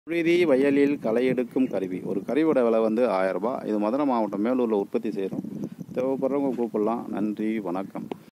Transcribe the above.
புழுதி வயலில் களை எடுக்கும் கருவி. ஒரு கருவியோட விலை வந்து 1000 ரூபாய். இது மதுரை மாவட்டம் மேலூரில் உற்பத்தி செய்கிறோம். தேவைப்படுறவங்க கூப்பிடலாம். நன்றி, வணக்கம்.